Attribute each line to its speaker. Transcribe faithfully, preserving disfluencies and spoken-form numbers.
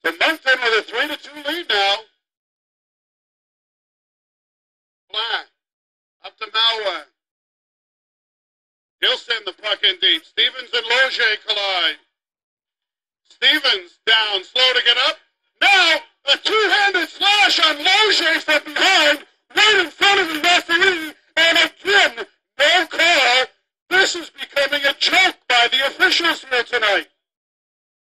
Speaker 1: The Moncton with a three to two lead now. Black. Up to Malwa. He'll send the puck in deep. Stevens and Loge collide. Stevens down, slow to get up. Now, a two-handed slash on Loge from behind, right in front of the referee, and again, no call. This is becoming a joke by the officials here tonight.